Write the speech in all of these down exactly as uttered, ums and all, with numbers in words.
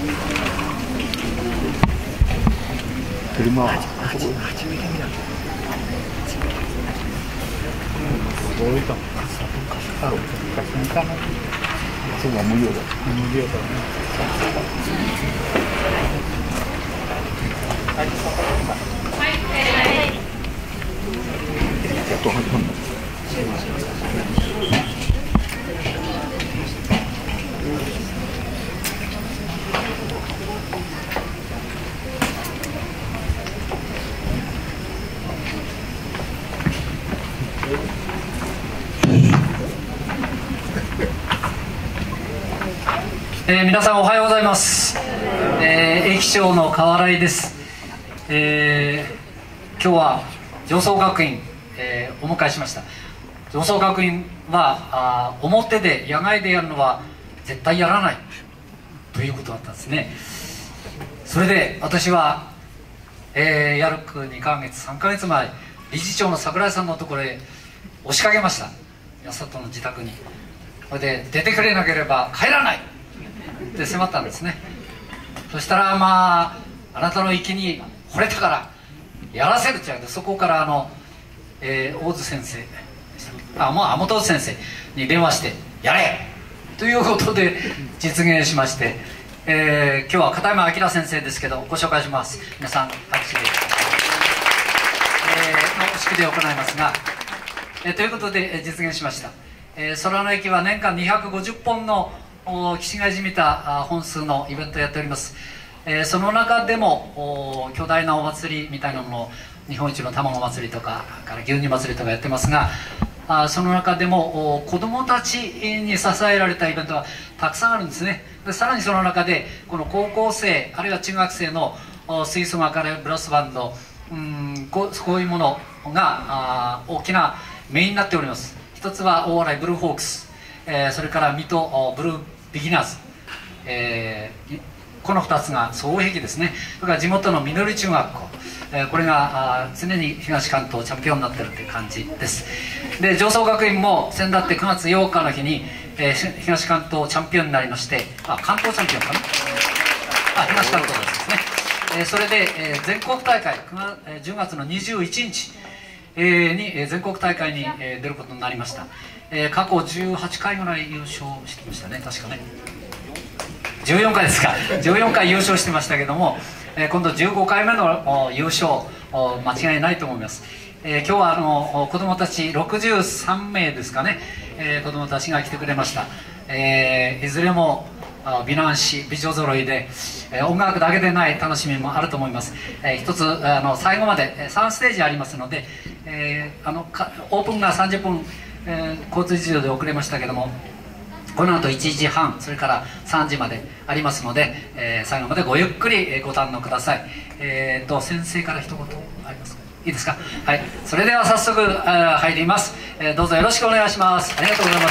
車はどういったのかさとかあるかしかない。そこは無料だ。無料だね。はい。やっと始まるんだ。 えー、皆さんおはようございます。えー、駅長の河原井です。えー、今日は常総学院、えー、お迎えしました。常総学院はあ表で野外でやるのは絶対やらないということだったんですね。それで私は、えー、やるくにかげつさんかげつまえ、理事長の櫻井さんのところへ押しかけました。八里の自宅に。それで出てくれなければ帰らないって迫ったんですね。そしたら、まああなたの息に惚れたからやらせるって言われて、そこからあの、えー、大津先生あもう天戸先生に電話してやれということで実現しまして、えー、今日は片山明先生ですけどご紹介します。皆さん拍手で、えー、の式で行いますが、えー、ということで実現しました。えー、空の駅は年間にひゃくごじゅっぽんの気違いじみた本数のイベントをやっております。えー、その中でも巨大なお祭りみたいなものを、日本一の卵祭りとかから牛乳祭りとかやってますが、あその中でも子どもたちに支えられたイベントがたくさんあるんですね。でさらにその中でこの高校生あるいは中学生の吹奏楽あるいはブラスバンド、うんこう、こういうものがあ大きなメインになっております。一つは大洗ブルーホークス、えー、それから水戸ブルービギナーズ、えー、このふたつが双璧ですね。それから地元のみのり中学校、えー、これが常に東関東チャンピオンになってるという感じです。で常総学院も先だってくがつようかの日に、えー、東関東チャンピオンになりまして、あ関東チャンピオンかなあ東関東ですね。えー、それで、えー、全国大会じゅうがつのにじゅういちにち、えー、に、えー、全国大会に、えー、出ることになりました。えー、過去じゅうはちかいぐらい優勝してましたね、確かね。じゅうよんかいですかじゅうよんかい優勝してましたけども、えー、今度じゅうごかいめの優勝間違いないと思います。えー、今日はあの子どもたちろくじゅうさんめいですかね、えー、子どもたちが来てくれました。えー、いずれも美男子美女揃いで、えー、音楽だけでない楽しみもあると思います。えー、一つあの最後までさんステージありますので、えー、あのかオープンがさんじゅっぷん、えー、交通事情で遅れましたけども、この後いちじはんそれからさんじまでありますので、えー、最後までごゆっくりご堪能ください。えー、と先生から一言ありますか？いいですか？はい、それでは早速入ります。えー、どうぞよろしくお願いします。ありがとうございます。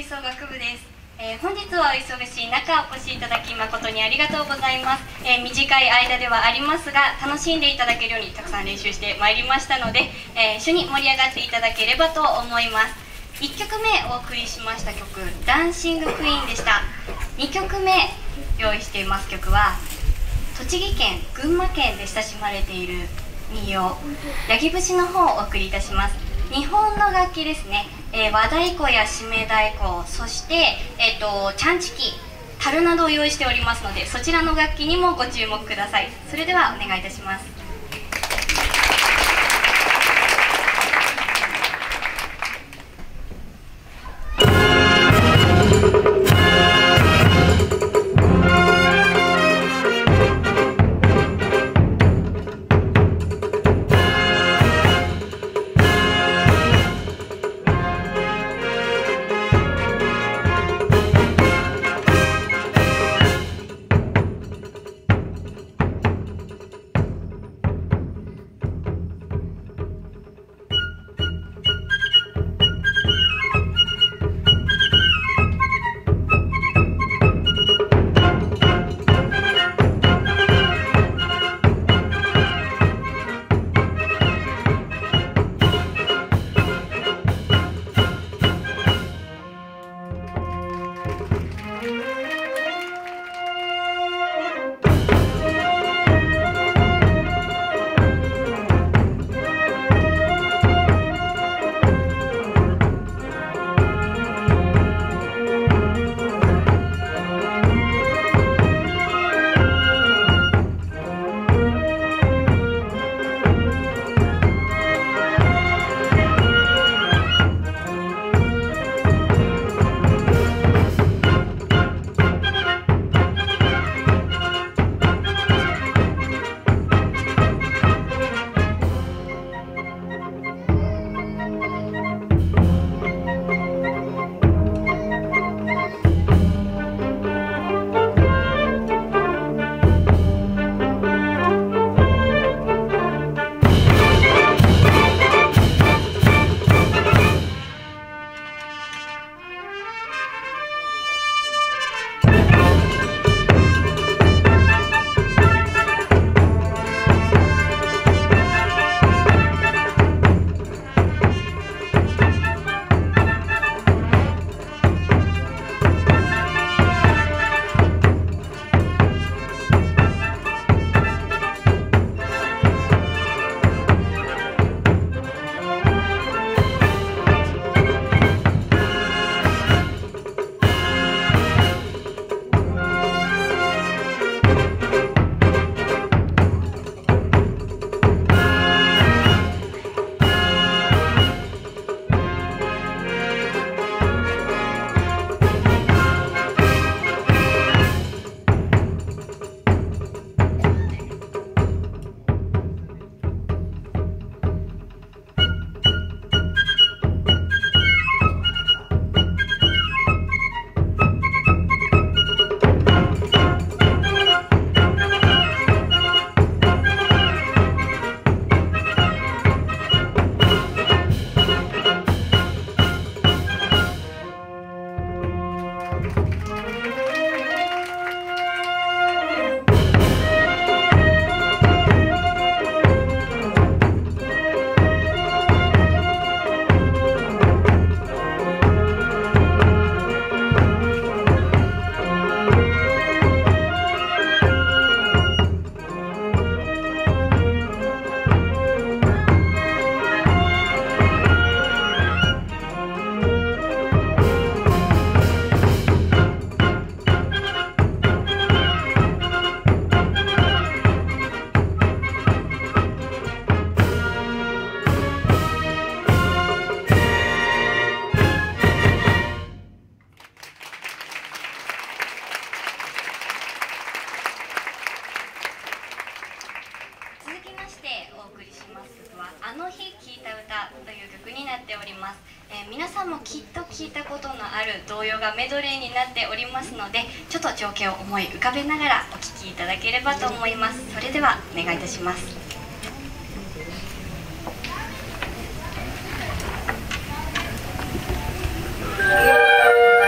奏楽部です。えー、本日はお忙しい中お越しいただき誠にありがとうございます。えー、短い間ではありますが楽しんでいただけるようにたくさん練習してまいりましたので、えー、一緒に盛り上がっていただければと思います。いっきょくめお送りしました曲「ダンシングクイーン」でした。にきょくめ用意しています曲は栃木県群馬県で親しまれている民謡「八木節」の方をお送りいたします。日本の楽器ですね、えー、和太鼓や締め太鼓、そして、えー、とチャンチキ、樽などを用意しておりますので、そちらの楽器にもご注目ください。それではお願いいたします。あの日聴いた歌という曲になっております。えー、皆さんもきっと聴いたことのある童謡がメドレーになっておりますので、ちょっと情景を思い浮かべながらお聴きいただければと思います。それではお願いいたします。 Yeah.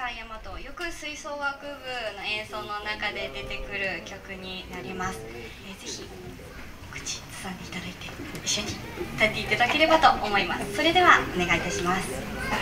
さん大和、よく吹奏楽部の演奏の中で出てくる曲になります。えー、ぜひ口ずさんでいただいて一緒に歌っていただければと思います。それではお願いいたします。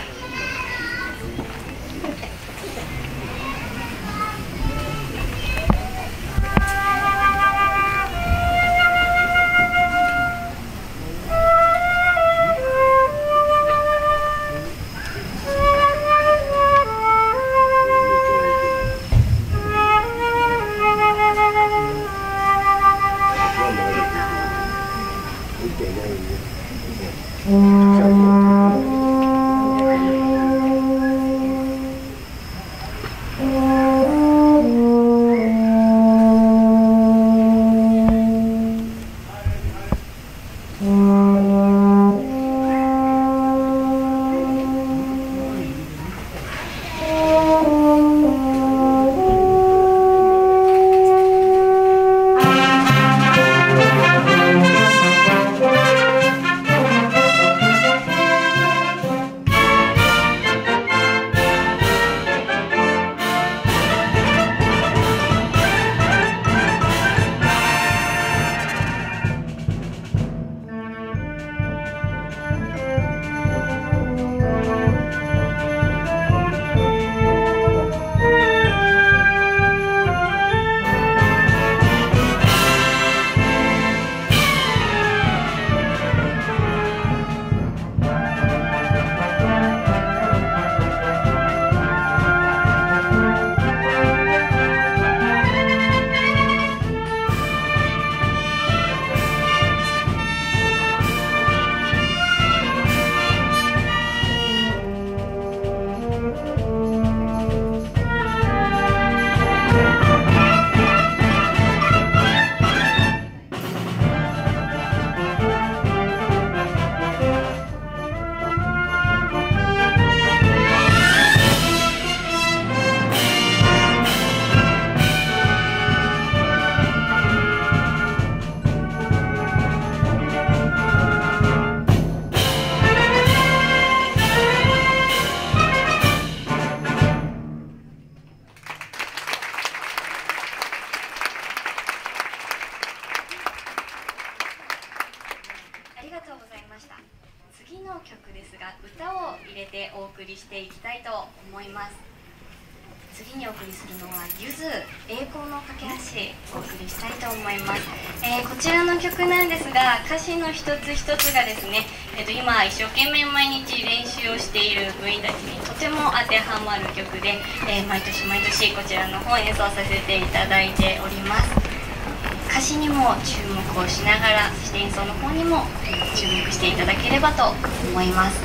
次の曲ですが、歌を入れてお送りしていきたいと思います。次にお送りするのはゆず栄光の架け橋お送りしたいと思います。えー、こちらの曲なんですが、歌詞の一つ一つがですね、えー、と今一生懸命毎日練習をしている部員たちにとても当てはまる曲で、えー、毎年毎年こちらの方演奏させていただいております。歌詞にも注目をしながら、そして演奏の方にも注目していただければと思います。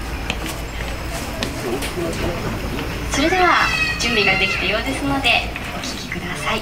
それでは準備ができたようですのでお聴きください。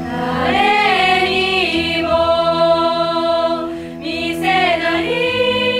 誰にも見せない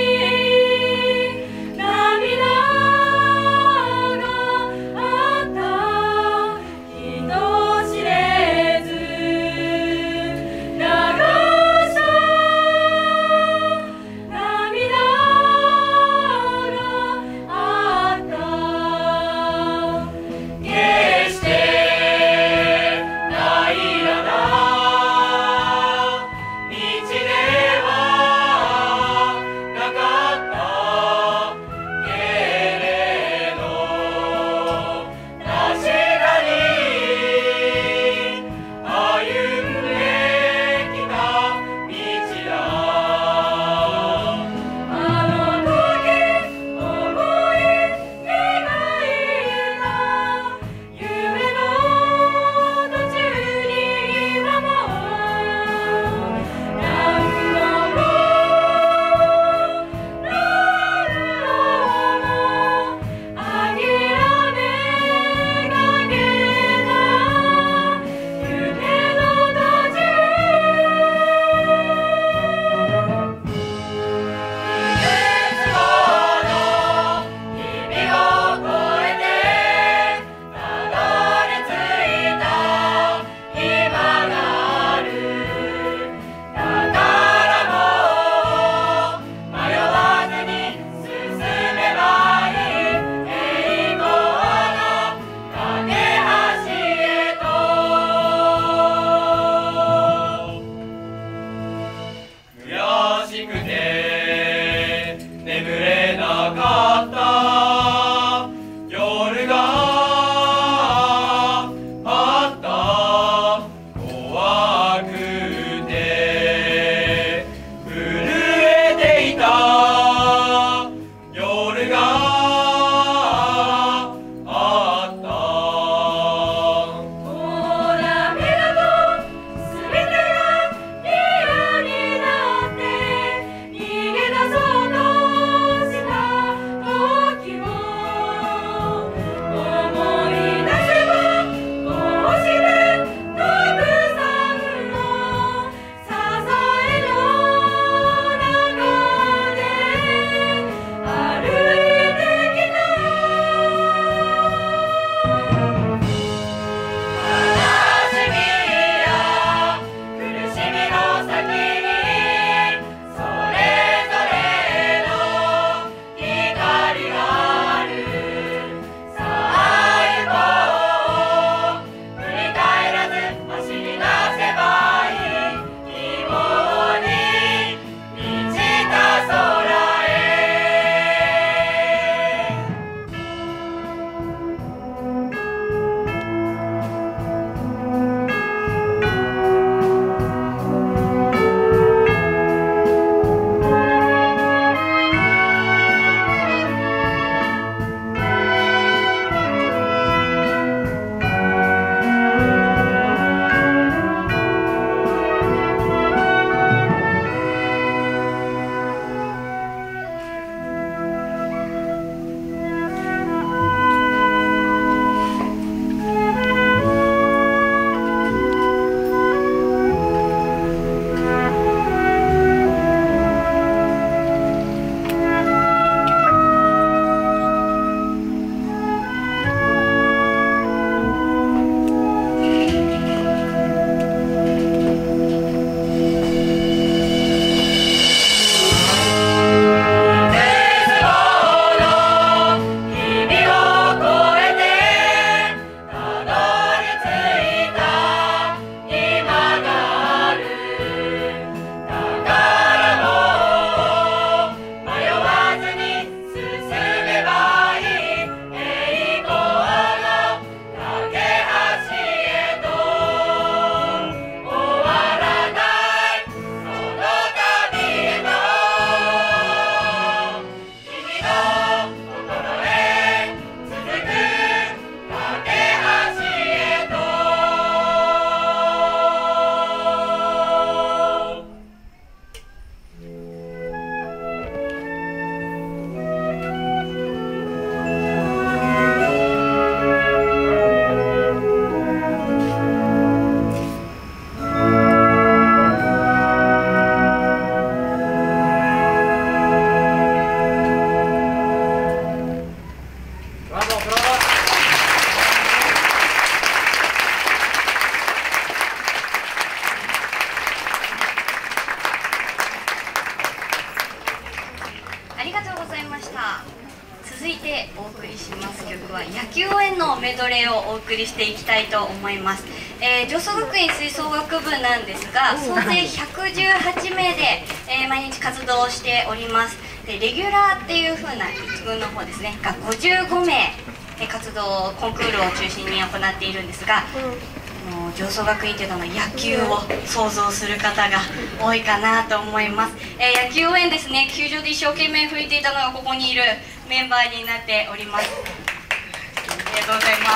ざいました。続いてお送りします曲は野球応援のメドレーをお送りしていきたいと思います。えー、上層学院吹奏楽部なんですが、総勢ひゃくじゅうはちめいで、えー、毎日活動をしております。でレギュラーっていう風ないち軍の方ですねがごじゅうごめい活動コンクールを中心に行っているんですが、もう上層学院というのは野球を想像する方が多いかなと思います。えー、野球応援ですね、球場で一生懸命吹いていたのがここにいるメンバーになっております。ありがとうございます。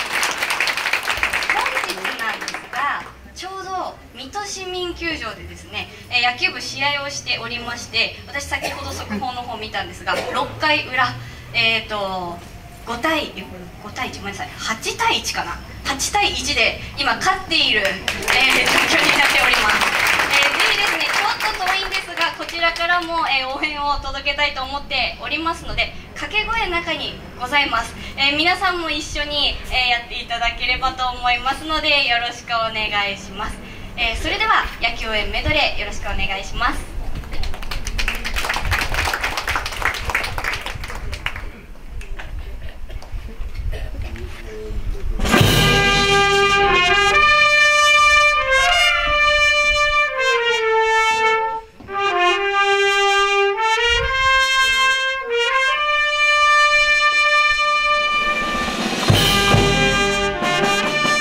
本日なんですが、ちょうど水戸市民球場でですね、えー、野球部試合をしておりまして、私先ほど速報の方見たんですが、ろっかいうら、えっ、ー、とごたいいち、ごめんなさい、はちたいいちかな、はちたいいちで今勝っている、えー、状況になっております。えー、ぜひですね、ちょっと遠いんですが、こちらからも、えー、応援を届けたいと思っておりますので、掛け声の中にございます。えー、皆さんも一緒に、えー、やっていただければと思いますので、よろしくお願いします。えー、それでは野球応援メドレーよろしくお願いします。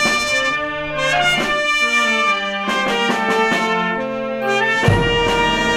「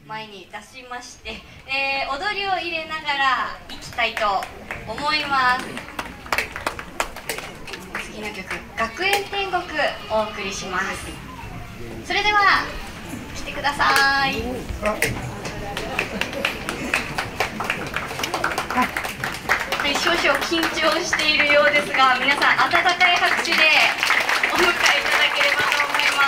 前に出しまして、えー、踊りを入れながらいきたいと思います。次の曲「学園天国」お送りします。それでは来てください。はい、少々緊張しているようですが、皆さん温かい拍手でお迎えいただければと思います。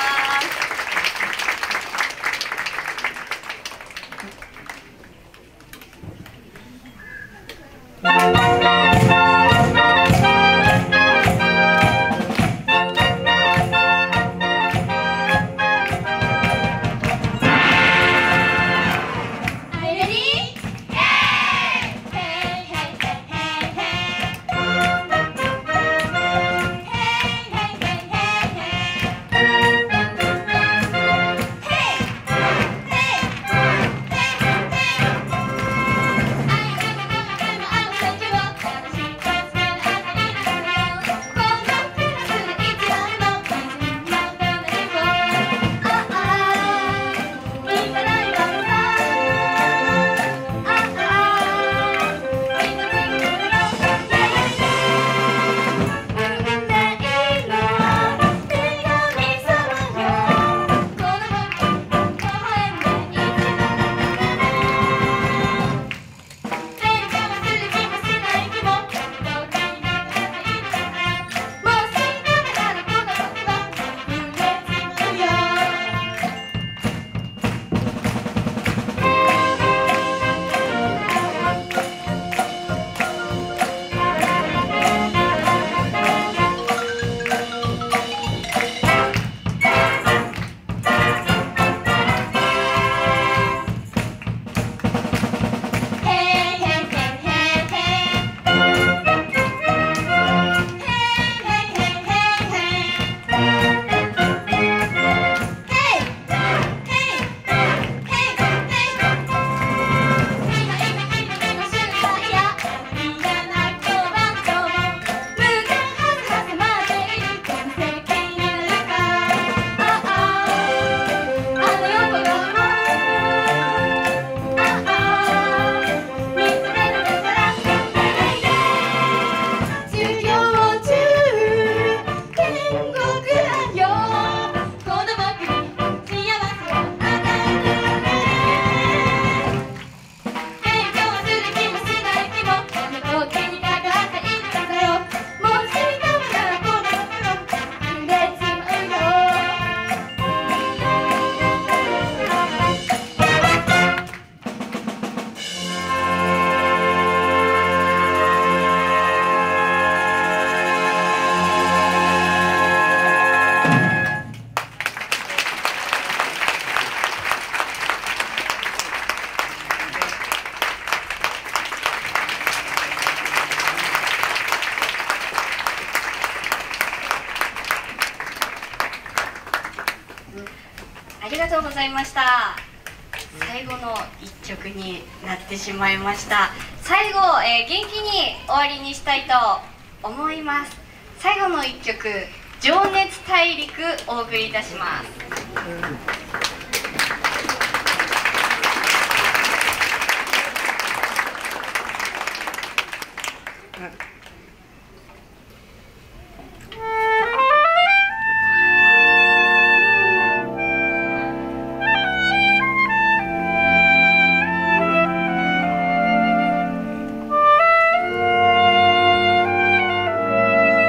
ありがとうございました。最後の一曲になってしまいました。最後、えー、元気に終わりにしたいと思います。最後の一曲「情熱大陸」お送りいたします。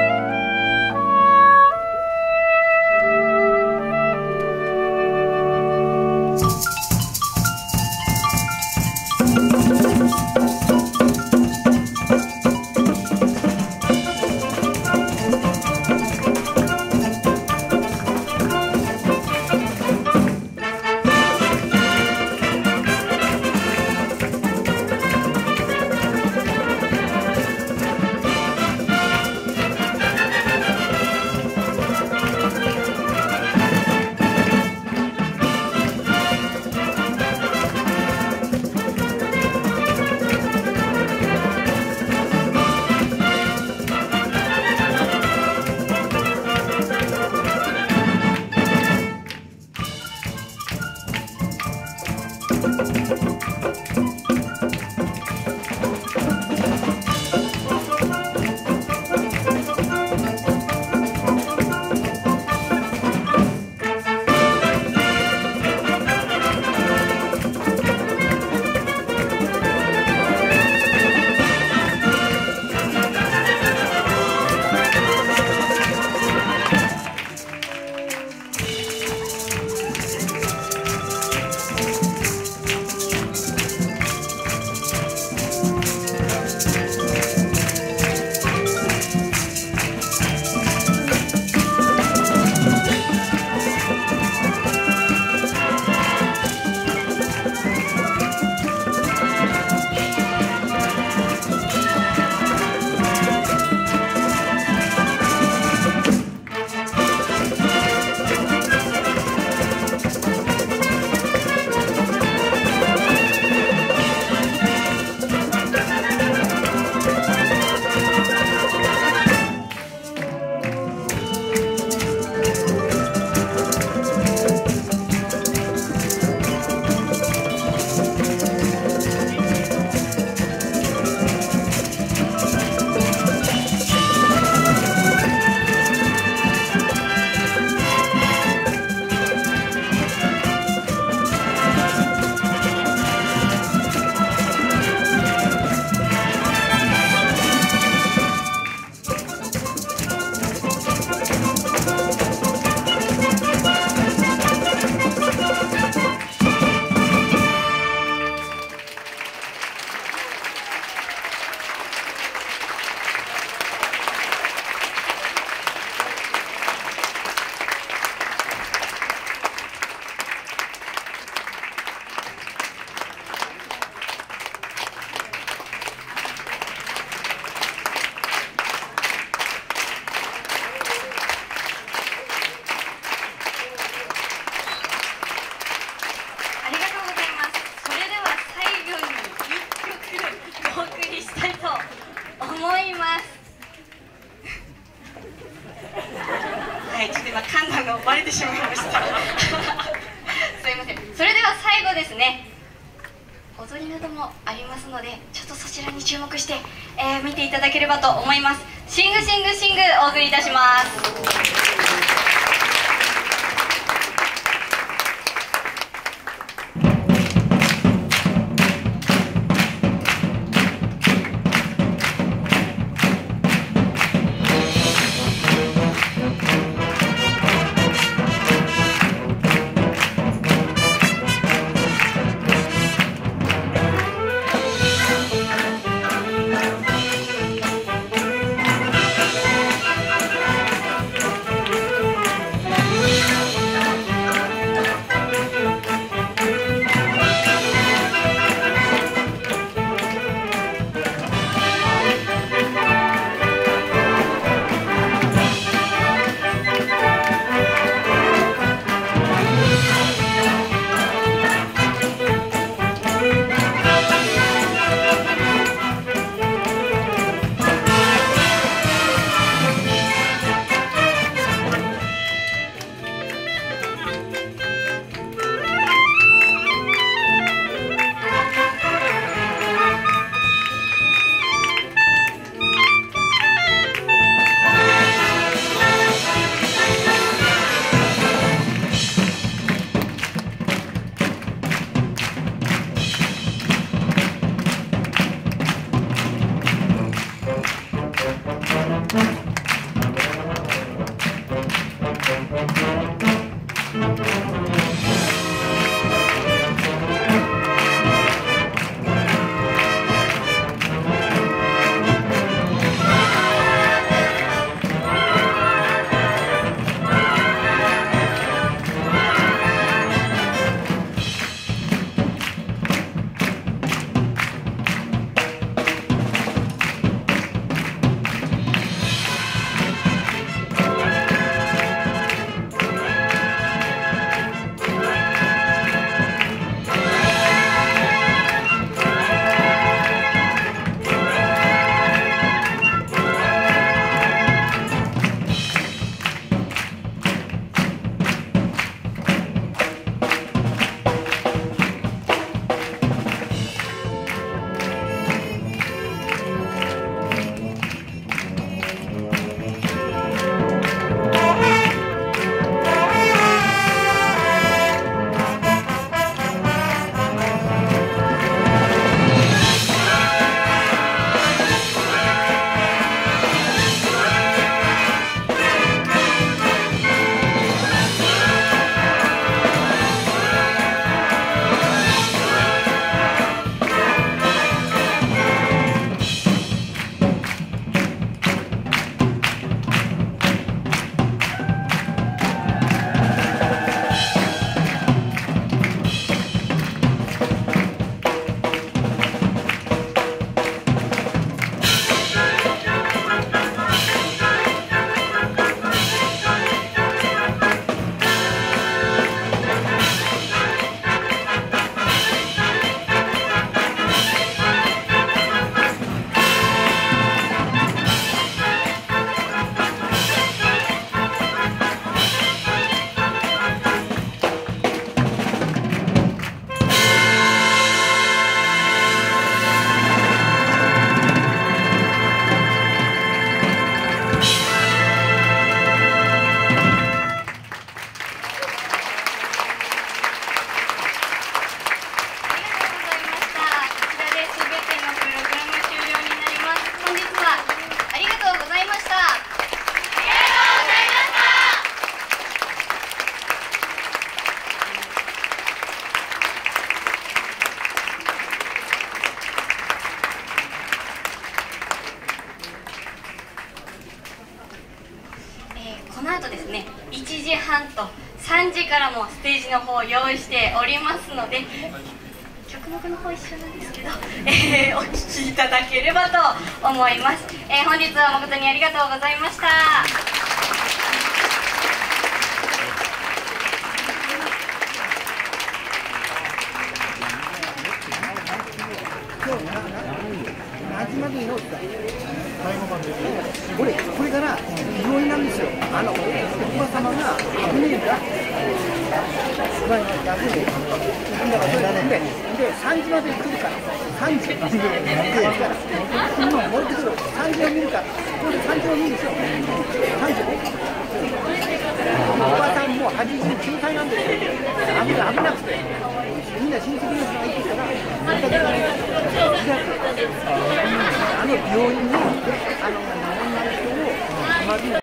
「 踊りなどもありますので、ちょっとそちらに注目して、えー、見ていただければと思います。シングシングシングお送りいたします。いちじはんとさんじからもステージの方を用意しておりますので、曲目の方一緒なんですけど、えー、お聴きいただければと思います。えー、本日は誠にありがとうございました。 これ、これから病院なんですよ。あの、おば様が危ねえんだ。 倍の逆に。だからそれで、で、さんじまで来るから、さんじ。で、今戻ってくる、さんじを見るから、ここでさんじを見るでしょ。さんじ。おばさんもはちじゅうきゅうさいなんですよ。危な危なくて。みんな親戚の人が行ってたら、あの病院に、あの、亡くなる人を、まず